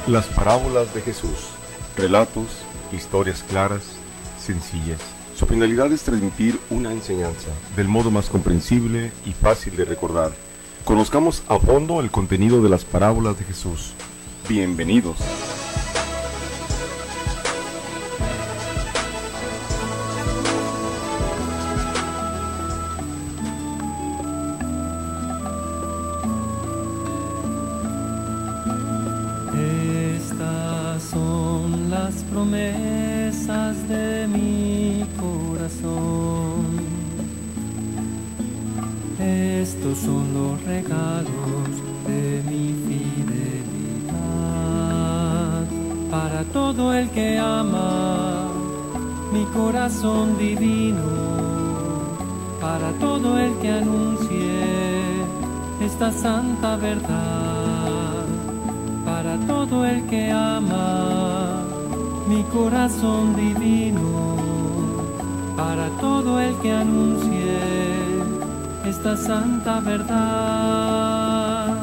Las parábolas de Jesús. Relatos, historias claras, sencillas. Su finalidad es transmitir una enseñanza del modo más comprensible y fácil de recordar. Conozcamos a fondo el contenido de las parábolas de Jesús. Bienvenidos. Estas son las promesas de mi corazón. Estos son los regalos de mi fidelidad. Para todo el que ama mi corazón divino, para todo el que anuncie esta santa verdad, para todo el que ama mi corazón divino, para todo el que anuncie esta santa verdad,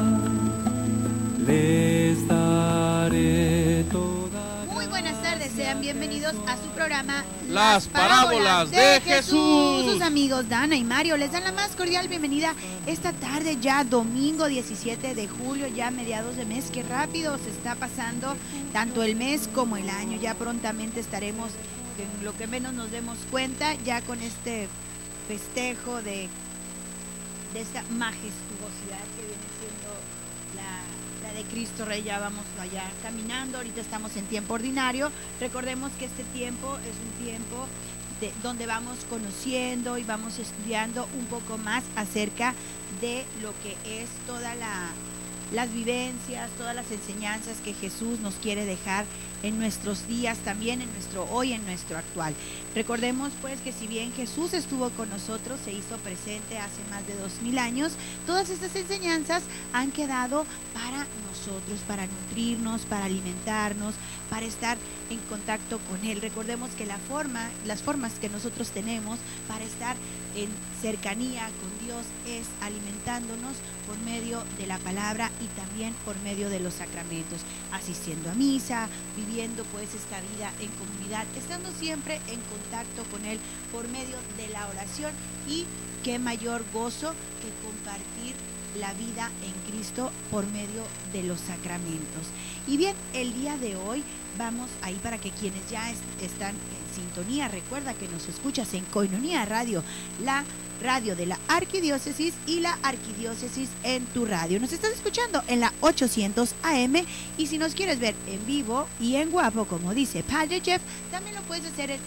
les daré toda. Muy buenas tardes, sean bienvenidos a su programa Las Parábolas de Jesús. Sus amigos Dana y Mario les dan la más cordial bienvenida esta tarde, ya domingo 17 de julio, ya mediados de mes. Qué rápido se está pasando tanto el mes como el año. Ya prontamente estaremos, en lo que menos nos demos cuenta, ya con este festejo de esta majestuosidad que viene siendo la de Cristo Rey. Ya vamos allá caminando, ahorita estamos en tiempo ordinario. Recordemos que este tiempo es un tiempo donde vamos conociendo y vamos estudiando un poco más acerca de lo que es todas las vivencias, todas las enseñanzas que Jesús nos quiere dejar en nuestros días, también en nuestro hoy, en nuestro actual. Recordemos pues que si bien Jesús estuvo con nosotros, se hizo presente hace más de 2000 años, todas estas enseñanzas han quedado para nosotros, para nutrirnos, para alimentarnos, para estar en contacto con Él. Recordemos que las formas que nosotros tenemos para estar en cercanía con Dios es alimentándonos por medio de la palabra y también por medio de los sacramentos, asistiendo a misa, viviendo pues esta vida en comunidad, estando siempre en contacto con Él por medio de la oración. Y qué mayor gozo que compartir la vida en Cristo por medio de los sacramentos. Y bien, el día de hoy vamos ahí para que quienes ya están en sintonía, recuerda que nos escuchas en Koinonia Radio, la radio de la Arquidiócesis y la Arquidiócesis en tu radio. Nos estás escuchando en la 800 AM y si nos quieres ver en vivo y en guapo, como dice Padre Jeff, también lo puedes hacer en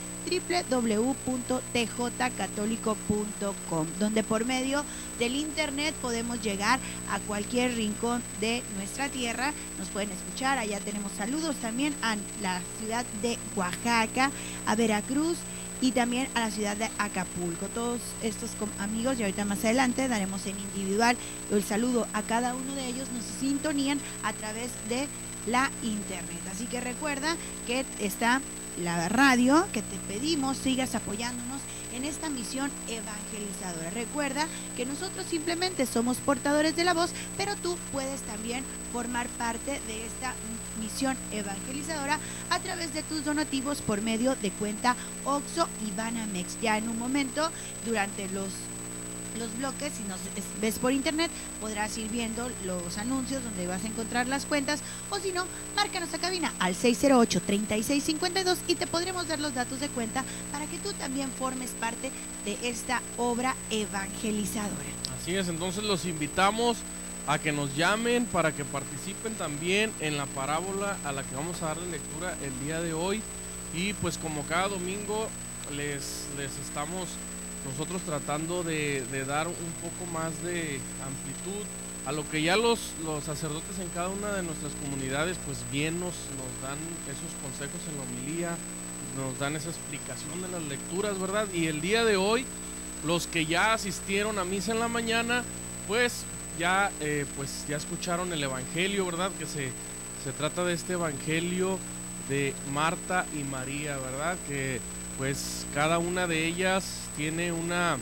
www.tjcatólico.com, donde por medio del internet podemos llegar a cualquier rincón de nuestra tierra. Nos pueden escuchar, allá tenemos saludos también a la ciudad de Oaxaca, a Veracruz y también a la ciudad de Acapulco. Todos estos amigos, y ahorita más adelante daremos en individual el saludo a cada uno de ellos, nos sintonían a través de la internet. Así que recuerda que está la radio, que te pedimos sigas apoyándonos en esta misión evangelizadora. Recuerda que nosotros simplemente somos portadores de la voz, pero tú puedes también formar parte de esta misión evangelizadora a través de tus donativos por medio de cuenta OXXO y Banamex. Ya en un momento, durante los bloques, si nos ves por internet, podrás ir viendo los anuncios donde vas a encontrar las cuentas, o si no, márcanos a cabina al 608-3652 y te podremos dar los datos de cuenta para que tú también formes parte de esta obra evangelizadora. Así es, entonces los invitamos a que nos llamen para que participen también en la parábola a la que vamos a darle lectura el día de hoy. Y pues como cada domingo les estamos nosotros tratando de dar un poco más de amplitud a lo que ya los sacerdotes en cada una de nuestras comunidades pues bien nos dan esos consejos en la homilía, nos dan esa explicación de las lecturas, ¿verdad? Y el día de hoy, los que ya asistieron a misa en la mañana, pues ya escucharon el evangelio, ¿verdad? Que se trata de este evangelio de Marta y María, ¿verdad? Que pues cada una de ellas tiene una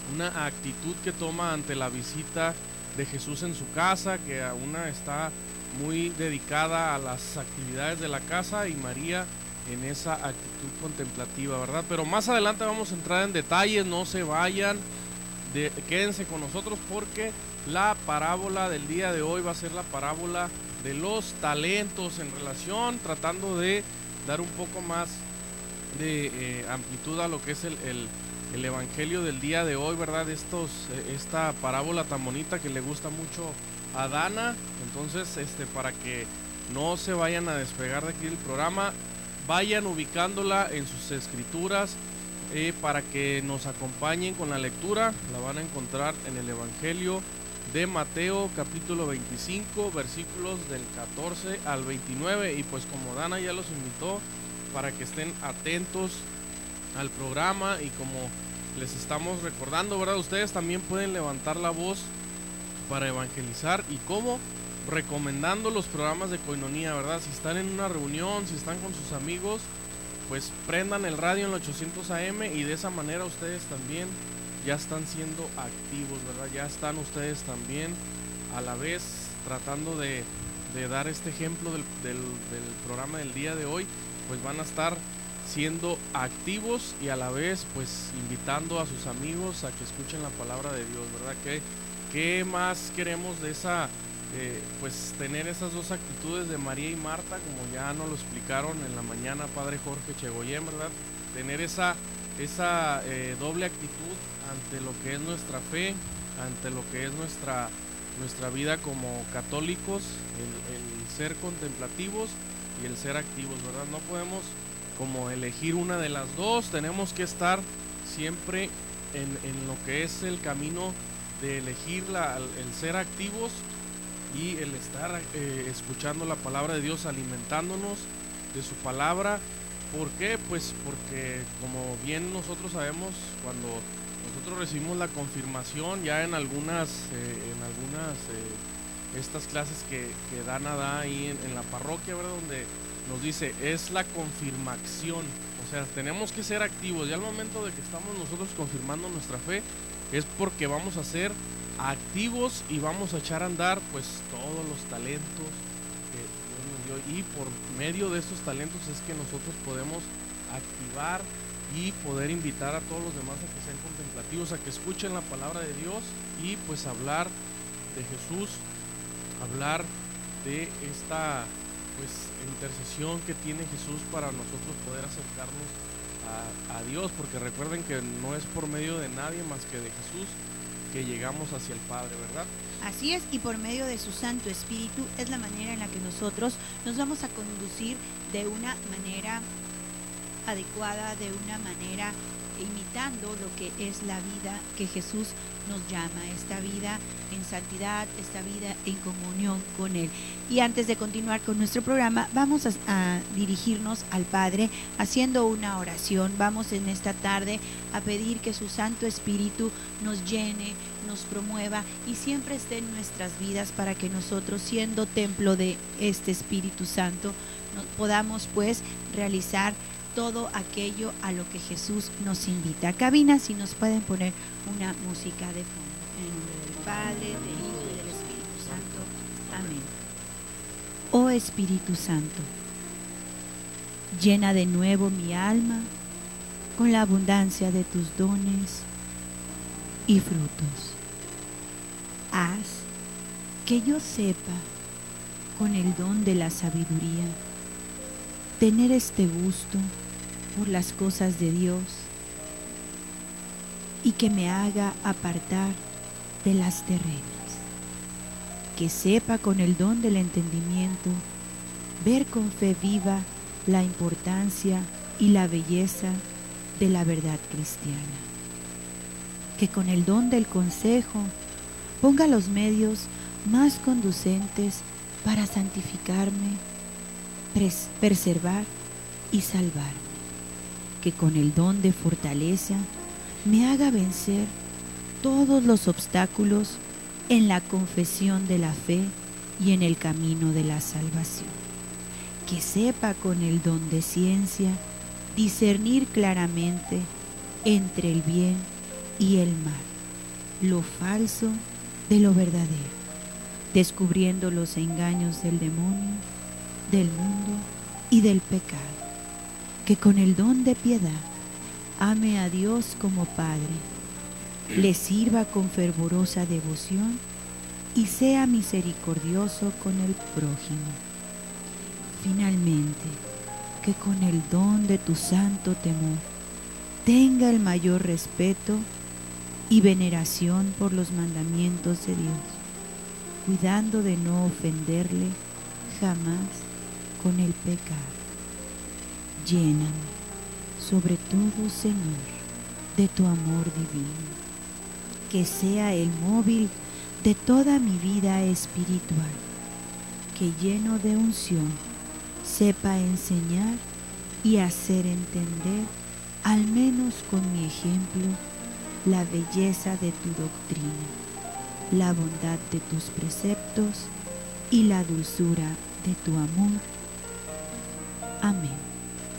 actitud que toma ante la visita de Jesús en su casa, que una está muy dedicada a las actividades de la casa, y María en esa actitud contemplativa, ¿verdad? Pero más adelante vamos a entrar en detalles, no se vayan, quédense con nosotros, porque la parábola del día de hoy va a ser la parábola de los talentos, en relación, tratando de dar un poco más de amplitud a lo que es el evangelio del día de hoy, ¿verdad? Esta parábola tan bonita que le gusta mucho a Dana. Entonces, para que no se vayan a despegar de aquí del programa, vayan ubicándola en sus escrituras, para que nos acompañen con la lectura. La van a encontrar en el evangelio de Mateo, capítulo 25, versículos del 14 al 29. Y pues como Dana ya los invitó para que estén atentos al programa, y como les estamos recordando, ¿verdad? Ustedes también pueden levantar la voz para evangelizar. ¿Y cómo? Recomendando los programas de Koinonía, ¿verdad? Si están en una reunión, si están con sus amigos, pues prendan el radio en el 800 AM, y de esa manera ustedes también ya están siendo activos, ¿verdad? Ya están ustedes también a la vez tratando de dar este ejemplo del programa del día de hoy. Pues van a estar siendo activos, y a la vez pues invitando a sus amigos a que escuchen la palabra de Dios, ¿verdad? ¿Qué más queremos de esa, pues tener esas dos actitudes de María y Marta, como ya nos lo explicaron en la mañana Padre Jorge Chegoyen, ¿verdad? Tener esa doble actitud ante lo que es nuestra fe, ante lo que es nuestra vida como católicos, el ser contemplativos y el ser activos, ¿verdad? No podemos como elegir una de las dos, tenemos que estar siempre en lo que es el camino de elegir el ser activos y el estar escuchando la palabra de Dios, alimentándonos de su palabra. ¿Por qué? Pues porque, como bien nosotros sabemos, cuando nosotros recibimos la confirmación, ya en algunas estas clases que Dana da ahí en la parroquia, ¿verdad? Donde nos dice, es la confirmación. O sea, tenemos que ser activos. Ya al momento de que estamos nosotros confirmando nuestra fe, es porque vamos a ser activos y vamos a echar a andar pues todos los talentos que Dios nos dio, y por medio de estos talentos es que nosotros podemos activar y poder invitar a todos los demás a que sean contemplativos, a que escuchen la palabra de Dios, y pues hablar de Jesús, hablar de esta pues intercesión que tiene Jesús para nosotros poder acercarnos a Dios, porque recuerden que no es por medio de nadie más que de Jesús que llegamos hacia el Padre, ¿verdad? Así es, y por medio de su Santo Espíritu es la manera en la que nosotros nos vamos a conducir de una manera adecuada, de una manera imitando lo que es la vida que Jesús nos llama, esta vida en santidad, esta vida en comunión con Él. Y antes de continuar con nuestro programa, vamos a dirigirnos al Padre haciendo una oración. Vamos en esta tarde a pedir que su Santo Espíritu nos llene, nos promueva y siempre esté en nuestras vidas, para que nosotros, siendo templo de este Espíritu Santo, podamos pues realizar todo aquello a lo que Jesús nos invita. Cabina, si nos pueden poner una música de fondo. En el nombre del Padre, del Hijo y del Espíritu Santo. Amén. Oh Espíritu Santo, llena de nuevo mi alma con la abundancia de tus dones y frutos. Haz que yo sepa, con el don de la sabiduría, tener este gusto por las cosas de Dios, y que me haga apartar de las terrenas, que sepa con el don del entendimiento ver con fe viva la importancia y la belleza de la verdad cristiana, que con el don del consejo ponga los medios más conducentes para santificarme, preservar y salvarme, que con el don de fortaleza me haga vencer todos los obstáculos en la confesión de la fe y en el camino de la salvación, que sepa con el don de ciencia discernir claramente entre el bien y el mal, lo falso de lo verdadero, descubriendo los engaños del demonio, del mundo y del pecado, que con el don de piedad ame a Dios como Padre, le sirva con fervorosa devoción y sea misericordioso con el prójimo. Finalmente, que con el don de tu santo temor tenga el mayor respeto y veneración por los mandamientos de Dios, cuidando de no ofenderle jamás con el pecado. Lléname, sobre todo, Señor, de tu amor divino, que sea el móvil de toda mi vida espiritual, que lleno de unción sepa enseñar y hacer entender, al menos con mi ejemplo, la belleza de tu doctrina, la bondad de tus preceptos y la dulzura de tu amor. Amén.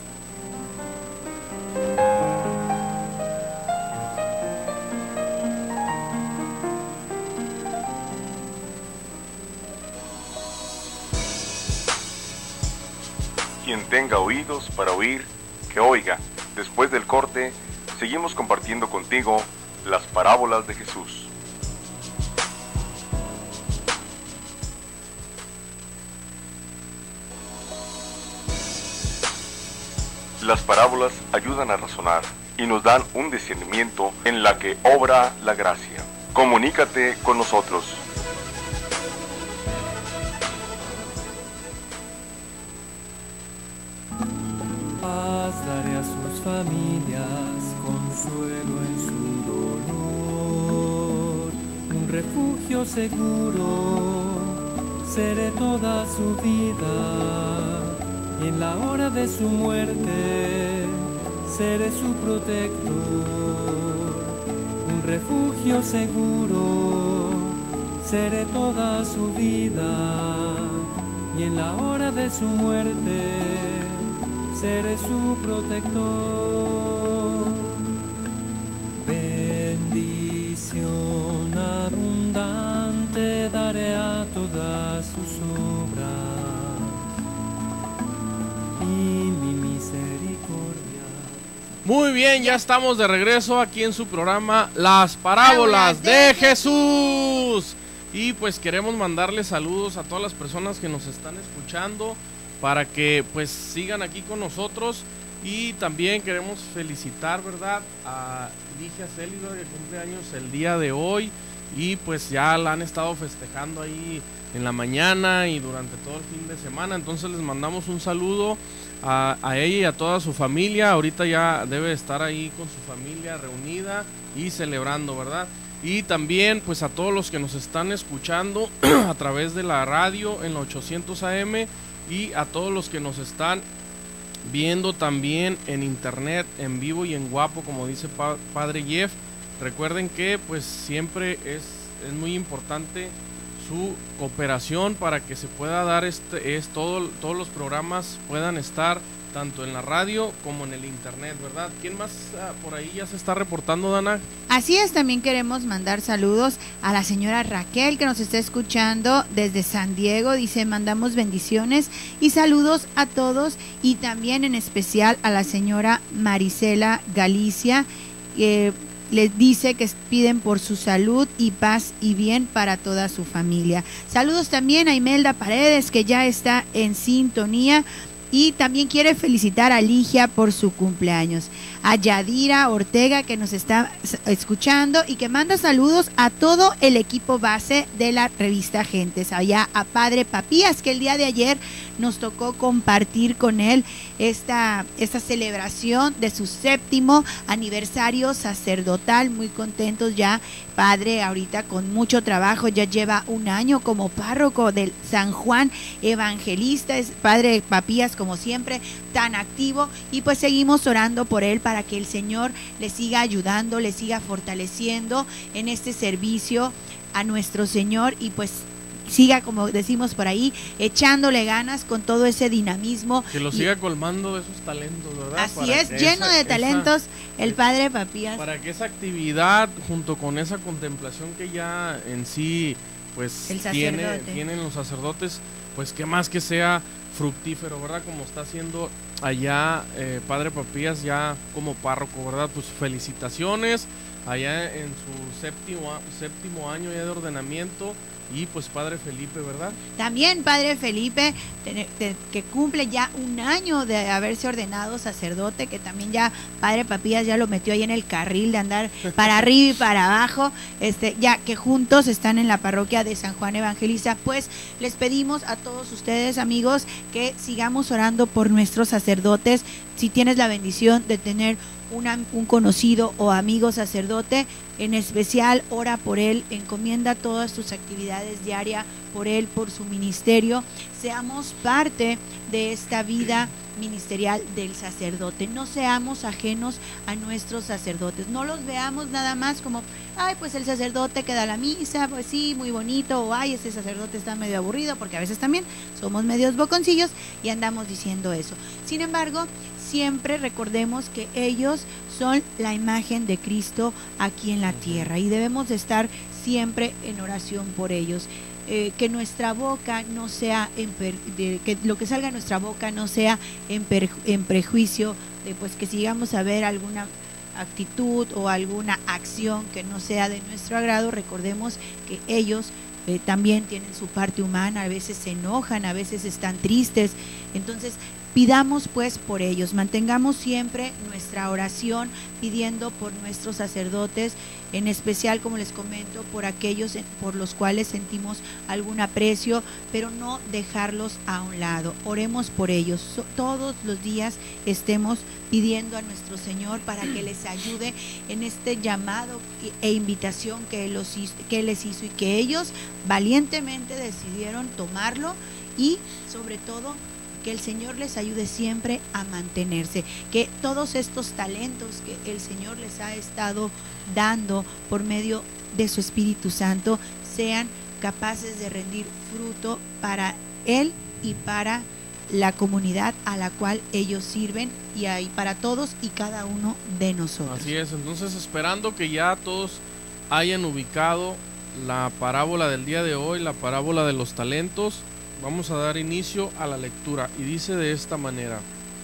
Quien tenga oídos para oír, que oiga. Después del corte, seguimos compartiendo contigo las parábolas de Jesús. Las parábolas ayudan a razonar y nos dan un discernimiento en la que obra la gracia. Comunícate con nosotros. Paz daré a sus familias, consuelo en su dolor, un refugio seguro, seré toda su vida, y en la hora de su muerte, seré su protector, un refugio seguro, seré toda su vida, y en la hora de su muerte, seré su protector. Bendición abundante daré a todas sus obras y mi misericordia. Muy bien, ya estamos de regreso aquí en su programa Las Parábolas de Jesús. Y pues queremos mandarles saludos a todas las personas que nos están escuchando, para que pues sigan aquí con nosotros. Y también queremos felicitar, ¿verdad?, a Ligia Célido, que cumple años el día de hoy, y pues ya la han estado festejando ahí en la mañana y durante todo el fin de semana. Entonces les mandamos un saludo a ella y a toda su familia. Ahorita ya debe estar ahí con su familia reunida y celebrando, ¿verdad? Y también pues a todos los que nos están escuchando a través de la radio en la 800 AM, y a todos los que nos están viendo también en internet, en vivo y en guapo, como dice Padre Jeff. Recuerden que pues siempre es muy importante su cooperación para que se pueda dar todos los programas puedan estar tanto en la radio como en el internet, ¿verdad? ¿Quién más por ahí ya se está reportando, Dana? Así es, también queremos mandar saludos a la señora Raquel, que nos está escuchando desde San Diego. Dice, mandamos bendiciones y saludos a todos, y también en especial a la señora Marisela Galicia, que les dice que piden por su salud y paz y bien para toda su familia. Saludos también a Imelda Paredes, que ya está en sintonía, y también quiere felicitar a Ligia por su cumpleaños. A Yadira Ortega, que nos está escuchando y que manda saludos a todo el equipo base de la revista Gentes. Allá a Padre Papías, que el día de ayer nos tocó compartir con él esta celebración de su 7º aniversario sacerdotal. Muy contentos ya, Padre, ahorita con mucho trabajo, ya lleva 1 año como párroco del San Juan Evangelista. Es Padre Papías, como siempre, tan activo, y pues seguimos orando por él para que el Señor le siga ayudando, le siga fortaleciendo en este servicio a nuestro Señor, y pues siga, como decimos por ahí, echándole ganas con todo ese dinamismo. Que lo siga colmando de esos talentos, ¿verdad? Así es, lleno de talentos el Padre Papías. Para que esa actividad, junto con esa contemplación que ya en sí pues El sacerdote. tienen los sacerdotes, pues que más que sea fructífero, ¿verdad? Como está haciendo allá Padre Papías ya como párroco, ¿verdad? Pues felicitaciones allá en su séptimo año ya de ordenamiento. Y pues Padre Felipe, ¿verdad? También Padre Felipe, que cumple ya un año de haberse ordenado sacerdote, que también ya Padre Papías ya lo metió ahí en el carril de andar para arriba y para abajo, ya que juntos están en la parroquia de San Juan Evangelista. Pues les pedimos a todos ustedes, amigos, que sigamos orando por nuestros sacerdotes. Si tienes la bendición de tener un conocido o amigo sacerdote, en especial ora por él, encomienda todas tus actividades diarias por él, por su ministerio. Seamos parte de esta vida ministerial del sacerdote, no seamos ajenos a nuestros sacerdotes, no los veamos nada más como, ay, pues el sacerdote que da la misa, pues sí, muy bonito, o ay, ese sacerdote está medio aburrido, porque a veces también somos medios boconcillos y andamos diciendo eso. Sin embargo, siempre recordemos que ellos son la imagen de Cristo aquí en la tierra y debemos de estar siempre en oración por ellos. Que nuestra boca no sea que lo que salga de nuestra boca no sea en prejuicio de pues que sigamos a ver alguna actitud o alguna acción que no sea de nuestro agrado. Recordemos que ellos también tienen su parte humana, a veces se enojan, a veces están tristes. Entonces pidamos pues por ellos, mantengamos siempre nuestra oración pidiendo por nuestros sacerdotes, en especial, como les comento, por aquellos por los cuales sentimos algún aprecio, pero no dejarlos a un lado. Oremos por ellos, todos los días estemos pidiendo a nuestro Señor para que les ayude en este llamado e invitación que Él les hizo y que ellos valientemente decidieron tomarlo, y sobre todo que el Señor les ayude siempre a mantenerse, que todos estos talentos que el Señor les ha estado dando por medio de su Espíritu Santo sean capaces de rendir fruto para Él y para la comunidad a la cual ellos sirven, y ahí para todos y cada uno de nosotros. Así es, entonces esperando que ya todos hayan ubicado la parábola del día de hoy, la parábola de los talentos, vamos a dar inicio a la lectura y dice de esta manera: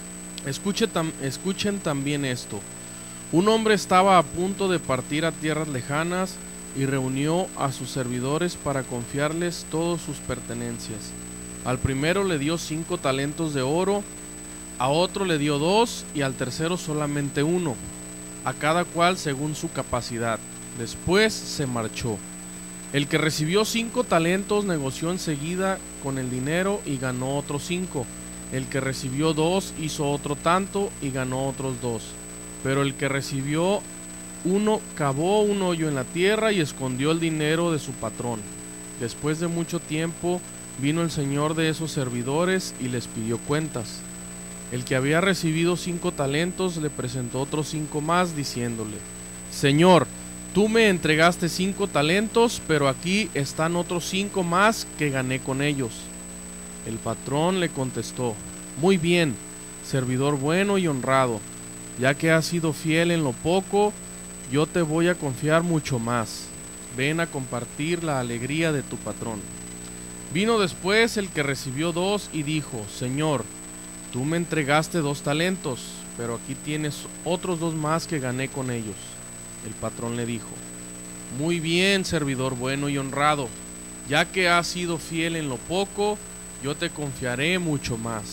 escuchen también esto. Un hombre estaba a punto de partir a tierras lejanas y reunió a sus servidores para confiarles todas sus pertenencias. Al primero le dio 5 talentos de oro, a otro le dio 2 y al tercero solamente 1, a cada cual según su capacidad. Después se marchó. El que recibió 5 talentos negoció enseguida con el dinero y ganó otros 5. El que recibió 2 hizo otro tanto y ganó otros 2. Pero el que recibió 1 cavó un hoyo en la tierra y escondió el dinero de su patrón. Después de mucho tiempo vino el señor de esos servidores y les pidió cuentas. El que había recibido 5 talentos le presentó otros 5 más, diciéndole: Señor, tú me entregaste 5 talentos, pero aquí están otros 5 más que gané con ellos. El patrón le contestó: Muy bien, servidor bueno y honrado, ya que has sido fiel en lo poco, yo te voy a confiar mucho más. Ven a compartir la alegría de tu patrón. Vino después el que recibió 2 y dijo: Señor, tú me entregaste 2 talentos, pero aquí tienes otros 2 más que gané con ellos. El patrón le dijo: Muy bien, servidor bueno y honrado, ya que has sido fiel en lo poco, yo te confiaré mucho más.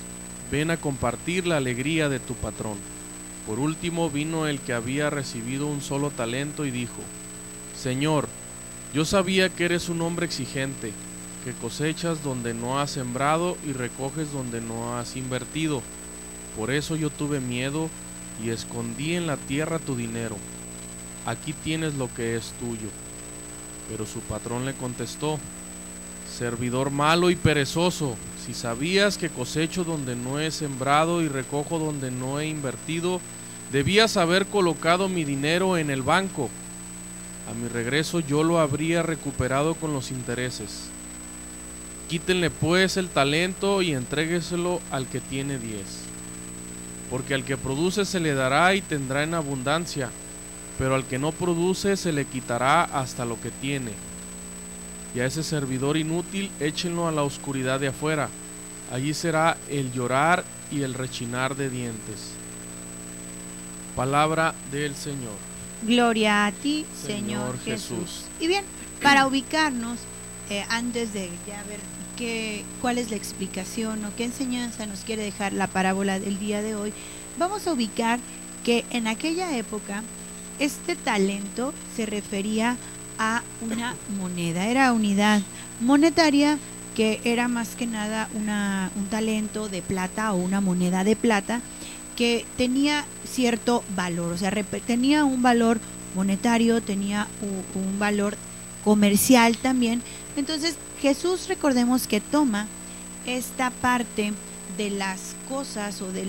Ven a compartir la alegría de tu patrón. Por último vino el que había recibido un solo talento y dijo: Señor, yo sabía que eres un hombre exigente, que cosechas donde no has sembrado y recoges donde no has invertido. Por eso yo tuve miedo y escondí en la tierra tu dinero. Aquí tienes lo que es tuyo. Pero su patrón le contestó: Servidor malo y perezoso, si sabías que cosecho donde no he sembrado y recojo donde no he invertido, debías haber colocado mi dinero en el banco. A mi regreso yo lo habría recuperado con los intereses. Quítenle pues el talento y entrégueselo al que tiene 10. Porque al que produce se le dará y tendrá en abundancia, pero al que no produce se le quitará hasta lo que tiene. y a ese servidor inútil échenlo a la oscuridad de afuera. Allí será el llorar y el rechinar de dientes. Palabra del Señor. Gloria a ti, Señor Señor Jesús. Jesús. Y bien, para ubicarnos, antes de ya ver cuál es la explicación o qué enseñanza nos quiere dejar la parábola del día de hoy, vamos a ubicar que en aquella época este talento se refería a una moneda, era unidad monetaria, que era más que nada un talento de plata o una moneda de plata que tenía cierto valor, o sea, tenía un valor monetario, tenía un valor comercial también. Entonces Jesús, recordemos que toma esta parte de las cosas o de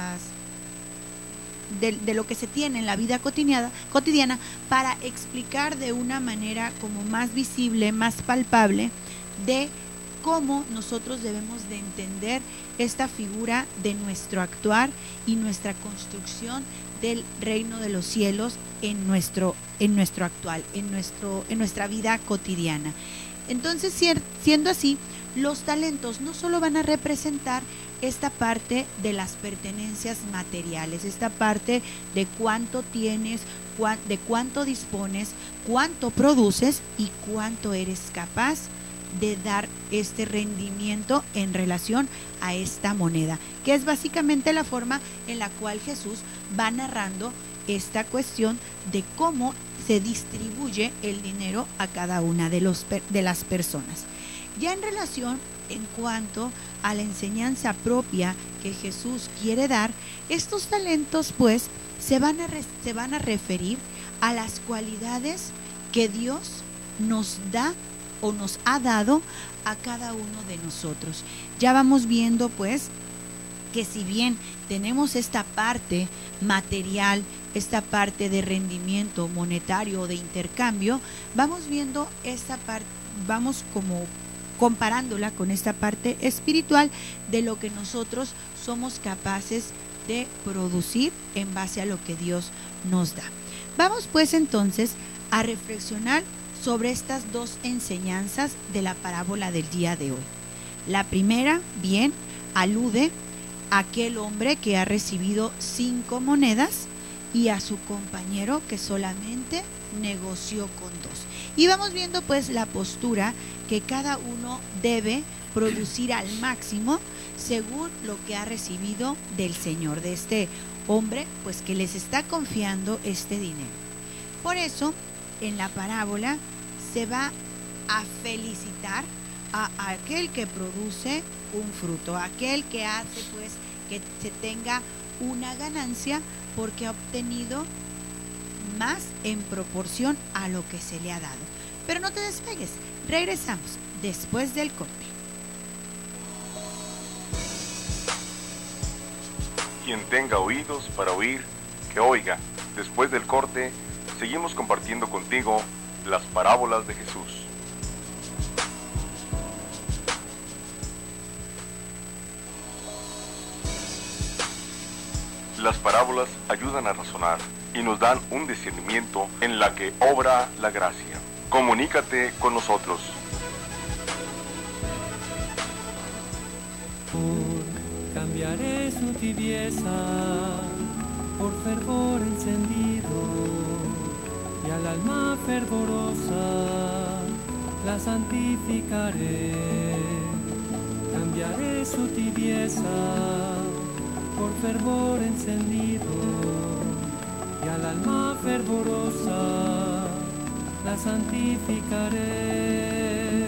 lo que se tiene en la vida cotidiana para explicar de una manera como más visible, más palpable, de cómo nosotros debemos de entender esta figura de nuestro actuar y nuestra construcción del reino de los cielos en nuestro actual, en nuestra vida cotidiana. Entonces, siendo así, los talentos no solo van a representar esta parte de las pertenencias materiales, esta parte de cuánto tienes, de cuánto dispones, cuánto produces y cuánto eres capaz de dar este rendimiento en relación a esta moneda, que es básicamente la forma en la cual Jesús va narrando esta cuestión de cómo se distribuye el dinero a cada una de las personas. Ya en relación en cuanto a la enseñanza propia que Jesús quiere dar, estos talentos pues se van a referir a las cualidades que Dios nos da o nos ha dado a cada uno de nosotros. Ya vamos viendo pues que si bien tenemos esta parte material, esta parte de rendimiento monetario o de intercambio, vamos viendo esta parte, vamos como comparándola con esta parte espiritual de lo que nosotros somos capaces de producir en base a lo que Dios nos da. Vamos pues entonces a reflexionar sobre estas dos enseñanzas de la parábola del día de hoy. La primera, bien, alude a aquel hombre que ha recibido 5 monedas y a su compañero que solamente negoció con 2. Y vamos viendo pues la postura que cada uno debe producir al máximo según lo que ha recibido del Señor, de este hombre pues que les está confiando este dinero. Por eso en la parábola se va a felicitar a aquel que produce un fruto, a aquel que hace pues que se tenga una ganancia porque ha obtenido más en proporción a lo que se le ha dado. Pero no te despegues, regresamos después del corte. Quien tenga oídos para oír, que oiga. Después del corte, seguimos compartiendo contigo las parábolas de Jesús. Las parábolas ayudan a razonar y nos dan un discernimiento en la que obra la gracia. Comunícate con nosotros. Cambiaré su tibieza por fervor encendido, y al alma fervorosa la santificaré. Cambiaré su tibieza por fervor encendido, y al alma fervorosa la santificaré.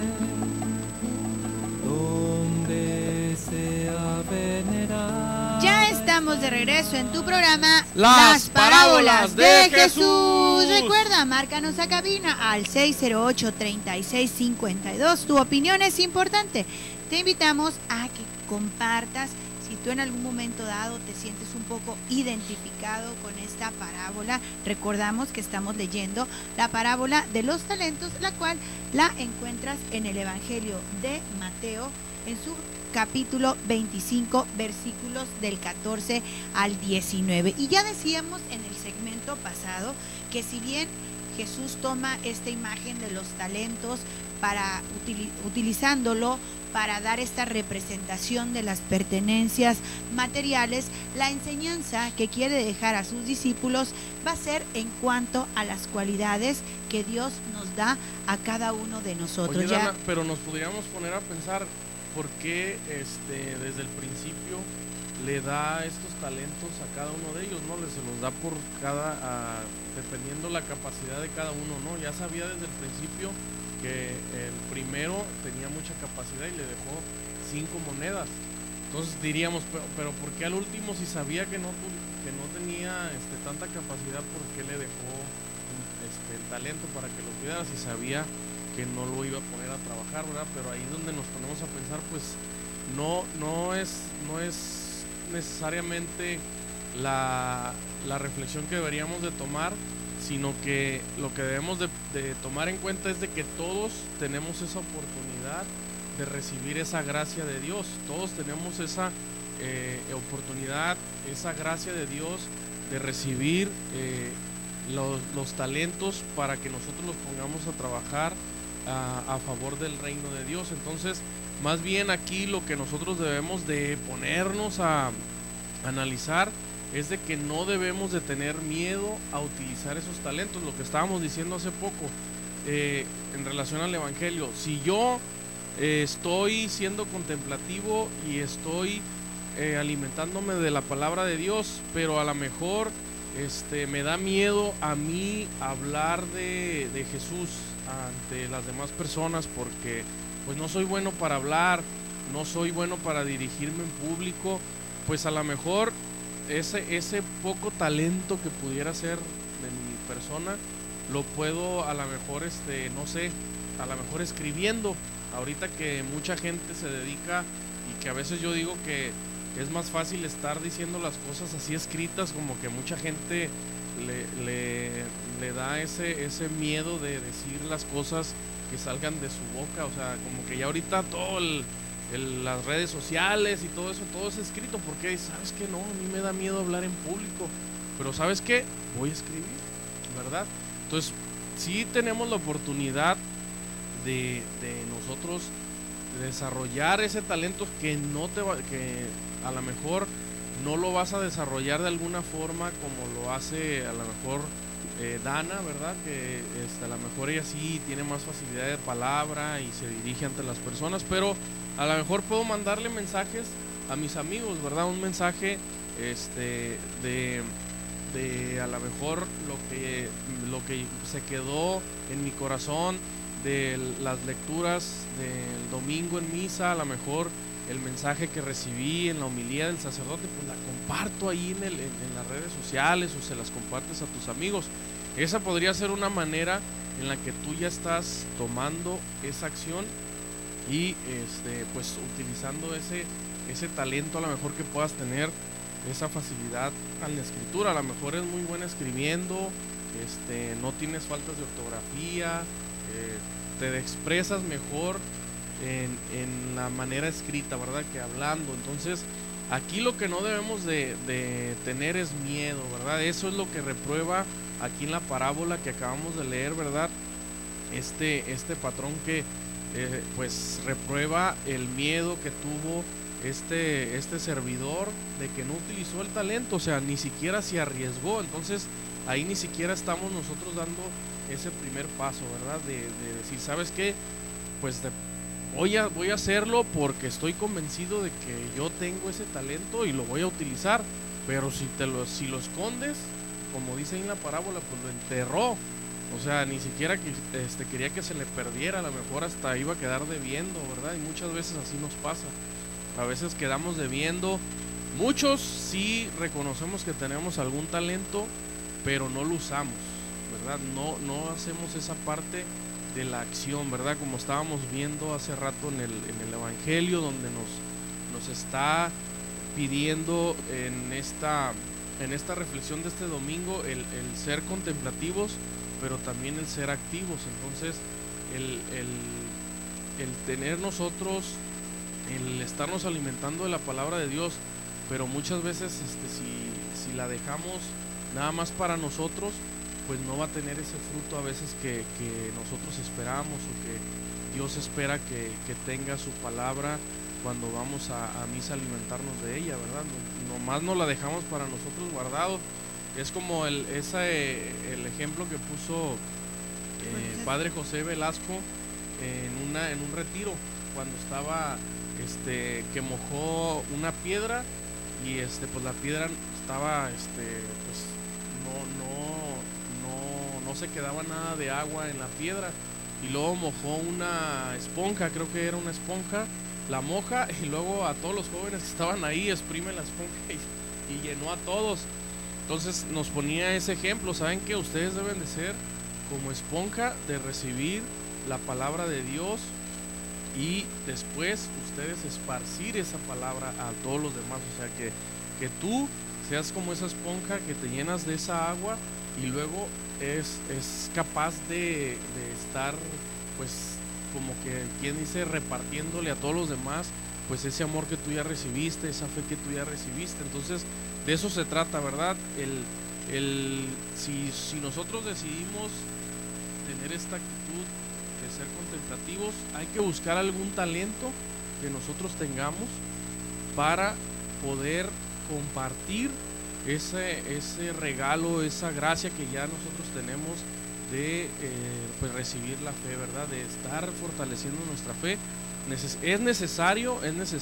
Donde sea venerada. Ya estamos de regreso en tu programa Las Parábolas de Jesús. Recuerda, márcanos a cabina al 608-3652. Tu opinión es importante. Te invitamos a que compartas. Si tú en algún momento dado te sientes un poco identificado con esta parábola, recordamos que estamos leyendo la parábola de los talentos, la cual la encuentras en el Evangelio de Mateo, en su capítulo 25, versículos del 14 al 19. Y ya decíamos en el segmento pasado que si bien Jesús toma esta imagen de los talentos para utilizándolo para dar esta representación de las pertenencias materiales. La enseñanza que quiere dejar a sus discípulos va a ser en cuanto a las cualidades que Dios nos da a cada uno de nosotros. Oye, Dana, pero nos podríamos poner a pensar por qué desde el principio le da estos talentos a cada uno de ellos, ¿no? Se los da por dependiendo la capacidad de cada uno, ¿no? Ya sabía desde el principio que el primero tenía mucha capacidad y le dejó 5 monedas. Entonces diríamos, pero ¿por qué al último, si sabía que no tenía tanta capacidad, por qué le dejó el talento para que lo cuidara si sabía que no lo iba a poner a trabajar, ¿verdad? Pero ahí es donde nos ponemos a pensar, pues no es necesariamente la reflexión que deberíamos de tomar, sino que lo que debemos de tomar en cuenta es de que todos tenemos esa oportunidad de recibir esa gracia de Dios. Todos tenemos esa oportunidad, esa gracia de Dios de recibir los talentos para que nosotros los pongamos a trabajar a favor del reino de Dios. Entonces, más bien aquí lo que nosotros debemos de ponernos a analizar es de que no debemos de tener miedo a utilizar esos talentos, lo que estábamos diciendo hace poco en relación al evangelio. Si yo estoy siendo contemplativo y estoy alimentándome de la palabra de Dios, pero a lo mejor me da miedo a mí hablar de Jesús ante las demás personas, porque pues no soy bueno para hablar, no soy bueno para dirigirme en público, pues a lo mejor ese poco talento que pudiera ser de mi persona lo puedo a lo mejor no sé, a lo mejor escribiendo. Ahorita que mucha gente se dedica, y que a veces yo digo que es más fácil estar diciendo las cosas así escritas, como que mucha gente le da ese miedo de decir las cosas que salgan de su boca. O sea, como que ya ahorita todo las redes sociales y todo eso, todo es escrito, porque sabes que no, a mí me da miedo hablar en público, pero sabes que voy a escribir, ¿verdad? Entonces sí tenemos la oportunidad de nosotros desarrollar ese talento que que a lo mejor no lo vas a desarrollar de alguna forma como lo hace a lo mejor Dana, ¿verdad? Que a lo mejor ella sí tiene más facilidad de palabra y se dirige ante las personas, pero a lo mejor puedo mandarle mensajes a mis amigos, ¿verdad? Un mensaje de a lo mejor lo que se quedó en mi corazón de las lecturas del domingo en misa, a lo mejor el mensaje que recibí en la homilía del sacerdote, pues la comparto ahí en las redes sociales, o se las compartes a tus amigos. Esa podría ser una manera en la que tú ya estás tomando esa acción y pues utilizando ese talento a lo mejor que puedas tener, esa facilidad a la escritura. A lo mejor es muy buena escribiendo, no tienes faltas de ortografía, te expresas mejor en la manera escrita, ¿verdad?, que hablando. Entonces aquí lo que no debemos de tener es miedo, ¿verdad? Eso es lo que reprueba aquí en la parábola que acabamos de leer, ¿verdad? Este patrón que pues reprueba el miedo que tuvo este servidor de que no utilizó el talento, o sea, ni siquiera se arriesgó. Entonces ahí ni siquiera estamos nosotros dando ese primer paso, ¿verdad? De decir, ¿sabes qué? Pues voy a hacerlo porque estoy convencido de que yo tengo ese talento y lo voy a utilizar. Pero si lo escondes, como dice ahí en la parábola, pues lo enterró. O sea, ni siquiera quería que se le perdiera, a lo mejor hasta iba a quedar debiendo, ¿verdad? Y muchas veces así nos pasa. A veces quedamos debiendo. Muchos sí reconocemos que tenemos algún talento, pero no lo usamos, ¿verdad? No hacemos esa parte de la acción, ¿verdad? Como estábamos viendo hace rato en el Evangelio, donde nos está pidiendo en esta reflexión de este domingo el ser contemplativos, pero también el ser activos. Entonces el tener nosotros, el estarnos alimentando de la palabra de Dios, pero muchas veces si la dejamos nada más para nosotros, pues no va a tener ese fruto a veces que nosotros esperamos, o que Dios espera que tenga su palabra cuando vamos a misa a alimentarnos de ella, ¿verdad? Nomás no la dejamos para nosotros guardado. Es como el ejemplo que puso Padre José Velasco en un retiro, cuando estaba que mojó una piedra, y pues la piedra estaba pues no se quedaba nada de agua en la piedra, y luego mojó una esponja, creo que era una esponja, la moja, y luego a todos los jóvenes que estaban ahí exprime la esponja y llenó a todos. Entonces nos ponía ese ejemplo. Saben que ustedes deben de ser como esponja, de recibir la palabra de Dios, y después ustedes esparcir esa palabra a todos los demás. O sea, que tú seas como esa esponja, que te llenas de esa agua, y luego es capaz de estar, pues, como que quien dice, repartiéndole a todos los demás, pues ese amor que tú ya recibiste, esa fe que tú ya recibiste. Entonces de eso se trata, ¿verdad? Si nosotros decidimos tener esta actitud de ser contemplativos, hay que buscar algún talento que nosotros tengamos para poder compartir ese regalo, esa gracia que ya nosotros tenemos de pues recibir la fe, ¿verdad? De estar fortaleciendo nuestra fe. Es necesario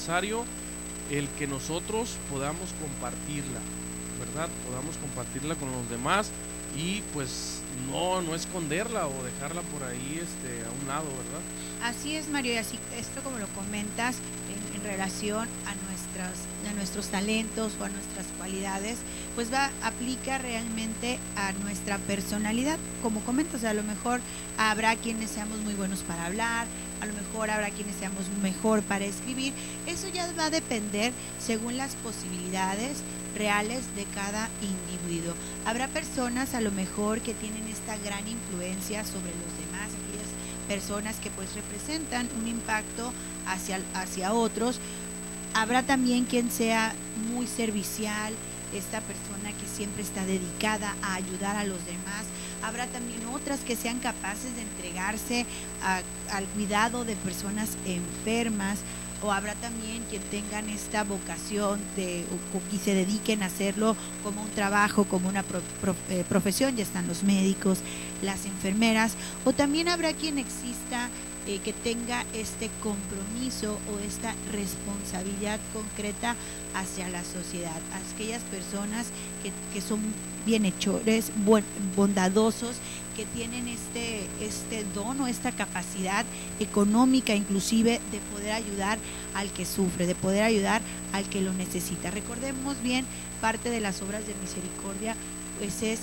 el que nosotros podamos compartirla, ¿verdad? Podamos compartirla con los demás, y pues no esconderla o dejarla por ahí a un lado, ¿verdad? Así es, Mario, y así esto como lo comentas en relación a nuestros talentos o a nuestras cualidades, pues aplica realmente a nuestra personalidad. Como comentas, a lo mejor habrá quienes seamos muy buenos para hablar, a lo mejor habrá quienes seamos mejor para escribir. Eso ya va a depender según las posibilidades reales de cada individuo. Habrá personas a lo mejor que tienen esta gran influencia sobre los demás, aquellas personas que pues representan un impacto hacia otros. Habrá también quien sea muy servicial, esta persona que siempre está dedicada a ayudar a los demás. Habrá también otras que sean capaces de entregarse al cuidado de personas enfermas, o habrá también quien tengan esta vocación y se dediquen a hacerlo como un trabajo, como una profesión. Ya están los médicos, las enfermeras, o también habrá quien exista que tenga este compromiso o esta responsabilidad concreta hacia la sociedad. Aquellas personas que son bienhechores, bondadosos, que tienen este don o esta capacidad económica inclusive de poder ayudar al que sufre, de poder ayudar al que lo necesita. Recordemos bien, parte de las obras de misericordia pues es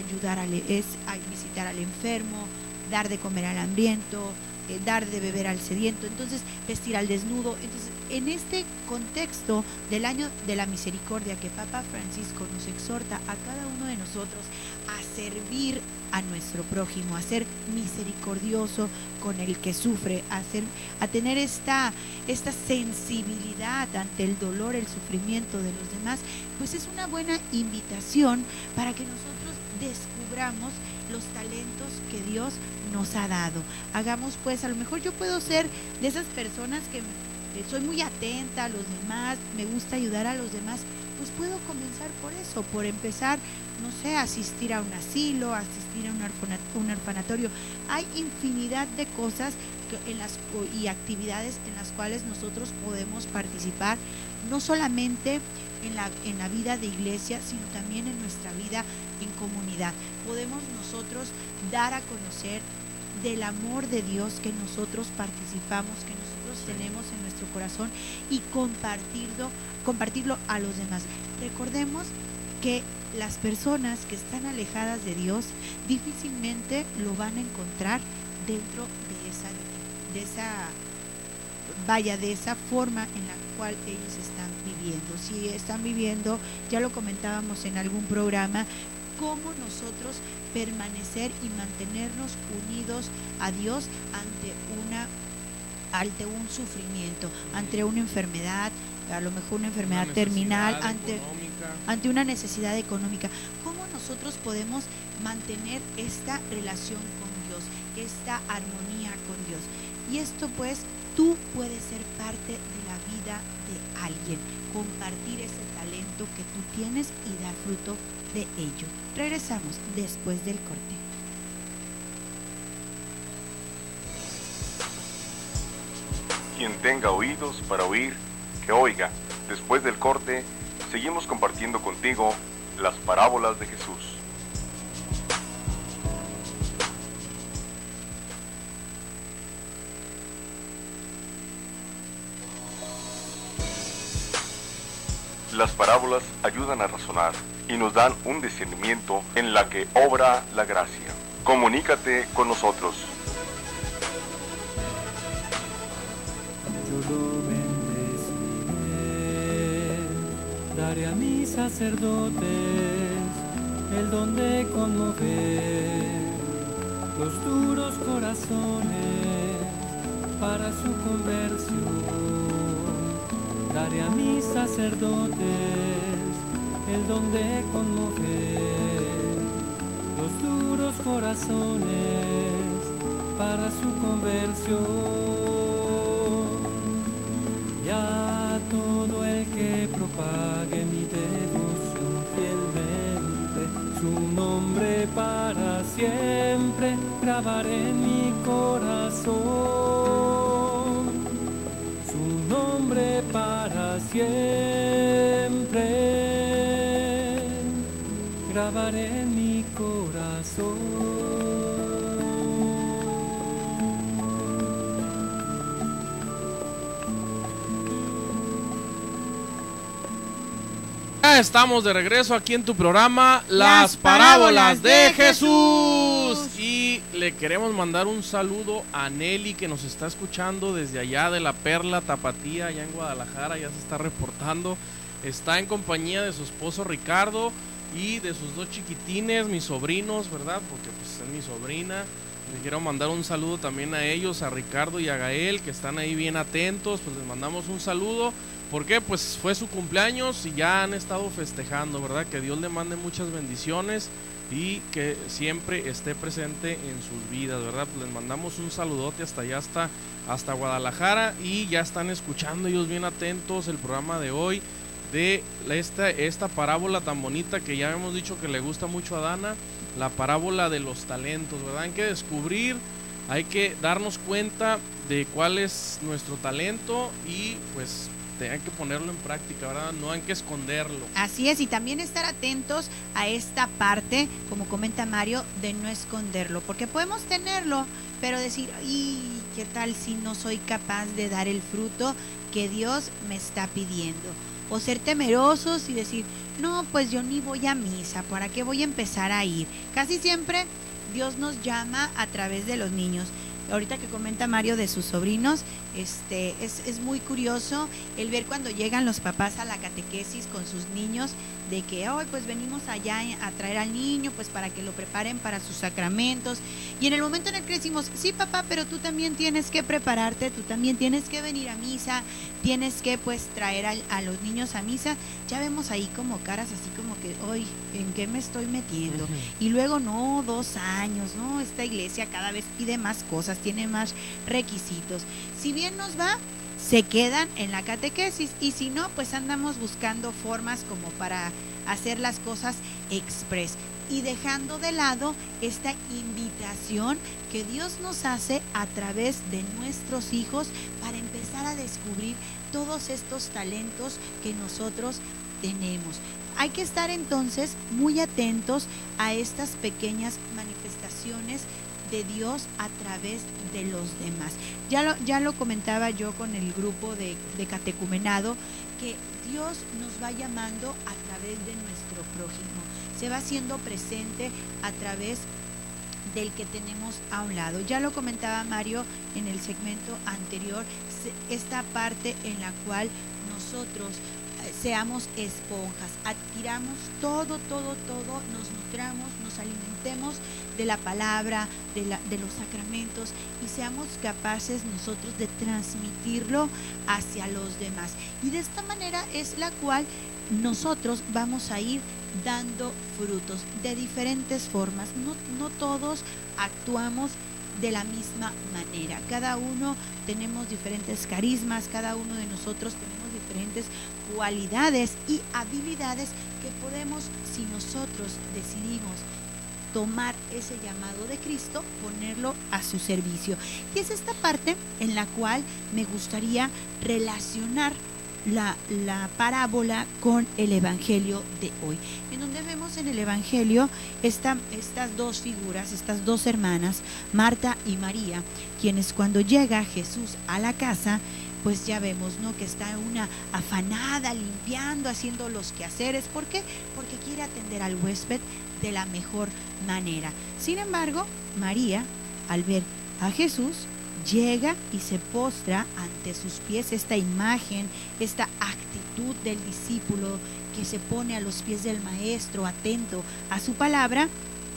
visitar al enfermo, dar de comer al hambriento, dar de beber al sediento, entonces vestir al desnudo. Entonces, en este contexto del año de la misericordia, que Papa Francisco nos exhorta a cada uno de nosotros a servir a nuestro prójimo, a ser misericordioso con el que sufre, a tener esta sensibilidad ante el dolor, el sufrimiento de los demás, pues es una buena invitación para que nosotros descubramos los talentos que Dios nos ha dado. Hagamos pues, a lo mejor yo puedo ser de esas personas que soy muy atenta a los demás, me gusta ayudar a los demás, pues puedo comenzar por eso, por empezar, no sé, asistir a un asilo, asistir a un orfanatorio. Hay infinidad de cosas y actividades en las cuales nosotros podemos participar, no solamente en la vida de iglesia, sino también en nuestra vida en comunidad. Podemos nosotros dar a conocer del amor de Dios que nosotros participamos, que nosotros tenemos en nuestro corazón, y compartirlo a los demás. Recordemos que las personas que están alejadas de Dios difícilmente lo van a encontrar dentro de esa forma en la cual ellos están viviendo. Si están viviendo, ya lo comentábamos en algún programa, cómo nosotros permanecer y mantenernos unidos a Dios ante un sufrimiento, ante una enfermedad, a lo mejor una enfermedad terminal, ante una necesidad económica. ¿Cómo nosotros nosotros podemos mantener esta relación con Dios, esta armonía con Dios. Y esto pues tú puedes ser parte de la vida de alguien, compartir ese talento que tú tienes y dar fruto de ello. Regresamos después del corte. Quien tenga oídos para oír, que oiga. Después del corte, seguimos compartiendo contigo las parábolas de Jesús. Las parábolas ayudan a razonar y nos dan un discernimiento en la que obra la gracia. Comunícate con nosotros. Yo lo bendeciré, daré a mis sacerdotes el don de conmover los duros corazones para su conversión. Daré a mis sacerdotes el don de conmover los duros corazones para su conversión. Y a todo el que propague mi devoción fielmente, su nombre para siempre grabaré en mi corazón. Su nombre para siempre grabaré en mi corazón. Estamos de regreso aquí en tu programa Las Parábolas de Jesús. Y le queremos mandar un saludo a Nelly, que nos está escuchando desde allá de la Perla Tapatía, allá en Guadalajara. Ya se está reportando. Está en compañía de su esposo Ricardo y de sus dos chiquitines, mis sobrinos, ¿verdad? Porque pues es mi sobrina. Les quiero mandar un saludo también a ellos, a Ricardo y a Gael, que están ahí bien atentos. Pues les mandamos un saludo. Porque pues fue su cumpleaños y ya han estado festejando, ¿verdad? Que Dios le mande muchas bendiciones y que siempre esté presente en sus vidas, ¿verdad? Pues les mandamos un saludote hasta allá, hasta Guadalajara, y ya están escuchando ellos bien atentos el programa de hoy de esta parábola tan bonita que ya hemos dicho que le gusta mucho a Dana, la parábola de los talentos, ¿verdad? Hay que descubrir, hay que darnos cuenta de cuál es nuestro talento y pues hay que ponerlo en práctica, ¿verdad? No hay que esconderlo. Así es, y también estar atentos a esta parte, como comenta Mario, de no esconderlo, porque podemos tenerlo, pero decir, ¿y qué tal si no soy capaz de dar el fruto que Dios me está pidiendo? O ser temerosos y decir, no, pues yo ni voy a misa, ¿para qué voy a empezar a ir? Casi siempre Dios nos llama a través de los niños. Ahorita que comenta Mario de sus sobrinos, es muy curioso el ver cuando llegan los papás a la catequesis con sus niños, de que hoy pues venimos allá a traer al niño pues para que lo preparen para sus sacramentos, y en el momento en el que decimos, sí papá, pero tú también tienes que prepararte, tú también tienes que venir a misa, tienes que pues traer a los niños a misa, ya vemos ahí como caras así como que, hoy, ¿en qué me estoy metiendo? Y luego, no, 2 años, no, esta iglesia cada vez pide más cosas, tiene más requisitos. Si bien nos va, se quedan en la catequesis, y si no, pues andamos buscando formas como para hacer las cosas express y dejando de lado esta invitación que Dios nos hace a través de nuestros hijos para empezar a descubrir todos estos talentos que nosotros tenemos. Hay que estar entonces muy atentos a estas pequeñas manifestaciones de Dios a través de los demás. Ya lo comentaba yo con el grupo de catecumenado, que Dios nos va llamando a través de nuestro prójimo, se va haciendo presente a través del que tenemos a un lado. Ya lo comentaba Mario en el segmento anterior, esta parte en la cual nosotros seamos esponjas, adquiramos todo, nos nutramos, nos alimentemos de la palabra, de los sacramentos, y seamos capaces nosotros de transmitirlo hacia los demás. Y de esta manera es la cual nosotros vamos a ir dando frutos de diferentes formas. No todos actuamos de la misma manera. Cada uno tenemos diferentes carismas, cada uno de nosotros tenemos diferentes cualidades y habilidades que podemos, si nosotros decidimos tomar ese llamado de Cristo, ponerlo a su servicio. Y es esta parte en la cual me gustaría relacionar la parábola con el Evangelio de hoy, en donde vemos en el Evangelio estas dos figuras, estas dos hermanas, Marta y María, quienes cuando llega Jesús a la casa, pues ya vemos, ¿no?, que está una afanada, limpiando, haciendo los quehaceres. ¿Por qué? Porque quiere atender al huésped de la mejor manera. Sin embargo, María, al ver a Jesús, llega y se postra ante sus pies. Esta imagen, esta actitud del discípulo que se pone a los pies del maestro, atento a su palabra.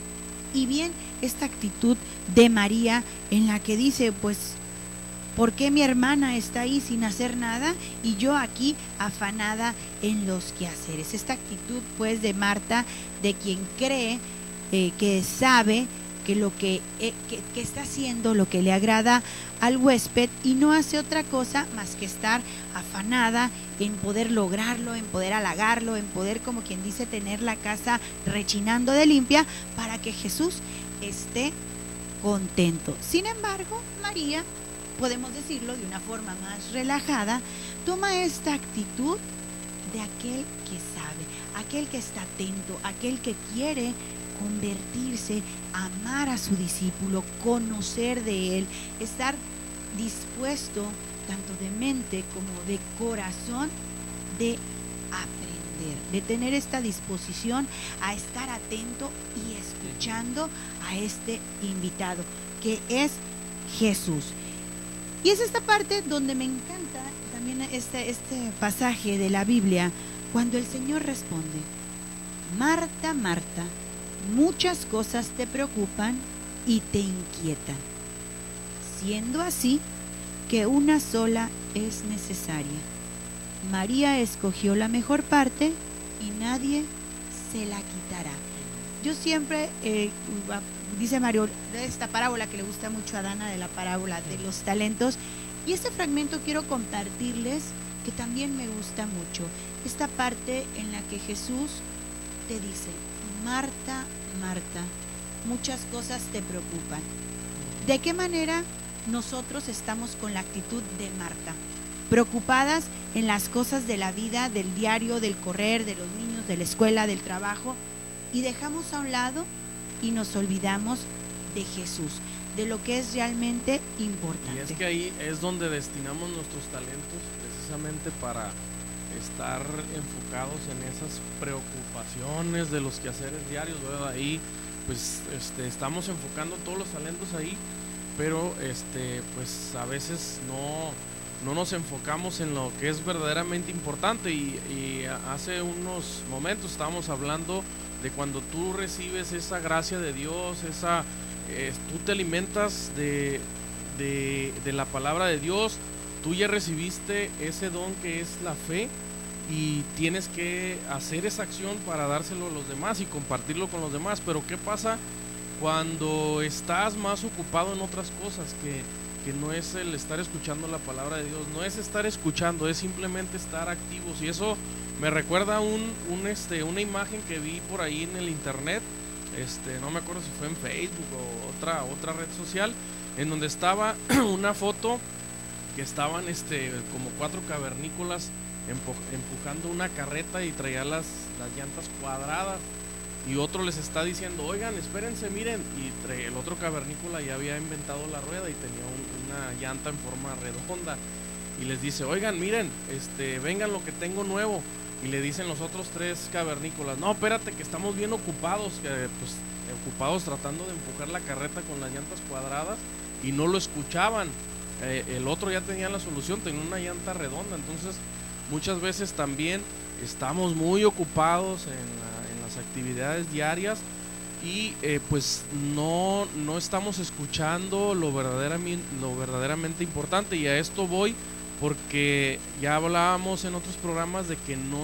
Y bien, esta actitud de María en la que dice, pues, ¿por qué mi hermana está ahí sin hacer nada y yo aquí afanada en los quehaceres? Esta actitud, pues, de Marta, de quien cree que sabe que lo que está haciendo lo que le agrada al huésped y no hace otra cosa más que estar afanada en poder lograrlo, en poder halagarlo, en poder, como quien dice, tener la casa rechinando de limpia para que Jesús esté contento. Sin embargo, María, podemos decirlo de una forma más relajada, toma esta actitud de aquel que sabe, aquel que está atento, aquel que quiere convertirse, amar a su discípulo, conocer de él, estar dispuesto tanto de mente como de corazón de aprender, de tener esta disposición a estar atento y escuchando a este invitado que es Jesús. Y es esta parte donde me encanta también este pasaje de la Biblia, cuando el Señor responde: Marta, Marta, muchas cosas te preocupan y te inquietan, siendo así que una sola es necesaria. María escogió la mejor parte y nadie se la quitará. Yo siempre, dice Mario, de esta parábola que le gusta mucho a Dana, de la parábola de los talentos, y este fragmento quiero compartirles que también me gusta mucho. Esta parte en la que Jesús te dice: Marta, Marta, muchas cosas te preocupan. ¿De qué manera nosotros estamos con la actitud de Marta? Preocupadas en las cosas de la vida, del diario, del correr, de los niños, de la escuela, del trabajo, y dejamos a un lado y nos olvidamos de Jesús, de lo que es realmente importante. Y es que ahí es donde destinamos nuestros talentos, precisamente para estar enfocados en esas preocupaciones de los quehaceres diarios, ¿verdad? Ahí pues estamos enfocando todos los talentos ahí, pero pues a veces no nos enfocamos en lo que es verdaderamente importante. Y hace unos momentos estábamos hablando de cuando tú recibes esa gracia de Dios, tú te alimentas de la palabra de Dios, tú ya recibiste ese don que es la fe, y tienes que hacer esa acción para dárselo a los demás y compartirlo con los demás. Pero ¿qué pasa cuando estás más ocupado en otras cosas que no es el estar escuchando la palabra de Dios? No es estar escuchando, es simplemente estar activos. Y eso me recuerda una imagen que vi por ahí en el internet, no me acuerdo si fue en Facebook o otra red social, en donde estaba una foto que estaban como 4 cavernícolas empujando una carreta y traía las llantas cuadradas, y otro les está diciendo: oigan, espérense, miren, y el otro cavernícola ya había inventado la rueda y tenía una llanta en forma redonda, y les dice: oigan, miren, vengan lo que tengo nuevo. Y le dicen los otros 3 cavernícolas: no, espérate, que estamos bien ocupados, ocupados tratando de empujar la carreta con las llantas cuadradas, y no lo escuchaban. El otro ya tenía la solución, tenía una llanta redonda. Entonces muchas veces también estamos muy ocupados en las actividades diarias y pues no estamos escuchando lo verdaderamente importante. Y a esto voy porque ya hablábamos en otros programas de que no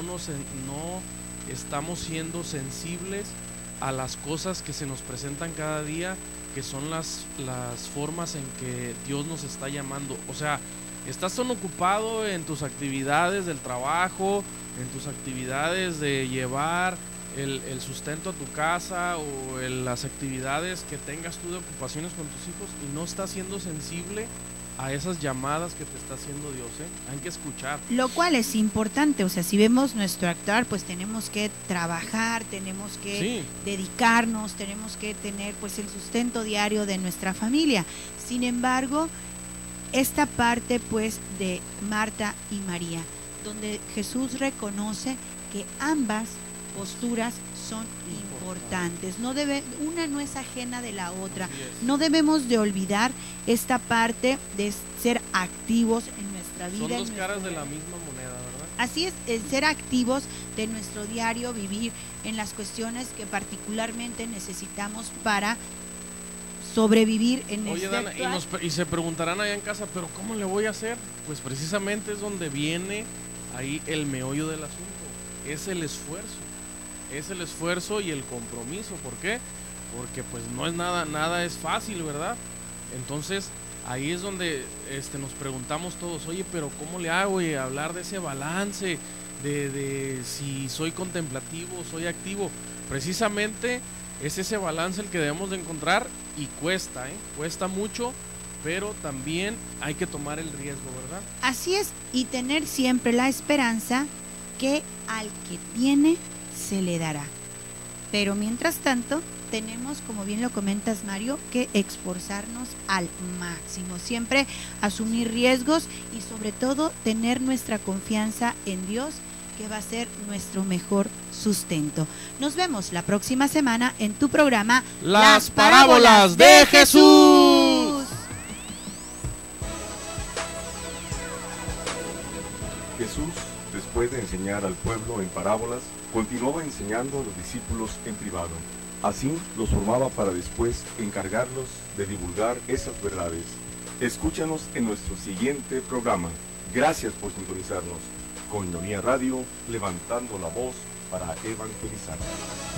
estamos siendo sensibles a las cosas que se nos presentan cada día, que son las formas en que Dios nos está llamando. O sea, estás tan ocupado en tus actividades del trabajo, en tus actividades de llevar el sustento a tu casa o en las actividades que tengas tú de ocupaciones con tus hijos, y no estás siendo sensible a esas llamadas que te está haciendo Dios, Hay que escuchar. Lo cual es importante, o sea, si vemos nuestro actuar, pues tenemos que trabajar, tenemos que dedicarnos, tenemos que tener pues el sustento diario de nuestra familia. Sin embargo, esta parte pues de Marta y María, donde Jesús reconoce que ambas posturas son importantes, una no es ajena de la otra. No debemos de olvidar esta parte de ser activos en nuestra vida. Son dos caras de la misma moneda, ¿verdad? Así es, el ser activos de nuestro diario vivir en las cuestiones que particularmente necesitamos para sobrevivir en Oye, este Dana, actual. y se preguntarán allá en casa, ¿pero cómo le voy a hacer? Pues precisamente es donde viene ahí el meollo del asunto, es el esfuerzo y el compromiso. ¿Por qué? Porque pues no es nada es fácil, ¿verdad? Entonces ahí es donde nos preguntamos todos, oye, pero ¿cómo le hago? Y hablar de ese balance, de si soy contemplativo, soy activo. Precisamente es ese balance el que debemos de encontrar, y cuesta mucho, pero también hay que tomar el riesgo, ¿verdad? Así es, y tener siempre la esperanza que al que tiene se le dará. Pero mientras tanto, tenemos, como bien lo comentas, Mario, que esforzarnos al máximo, siempre asumir riesgos y sobre todo tener nuestra confianza en Dios, que va a ser nuestro mejor sustento. Nos vemos la próxima semana en tu programa Las Parábolas de Jesús. Jesús, después de enseñar al pueblo en parábolas, continuaba enseñando a los discípulos en privado. Así los formaba para después encargarlos de divulgar esas verdades. Escúchanos en nuestro siguiente programa. Gracias por sintonizarnos. Koinonia Radio, levantando la voz para evangelizar.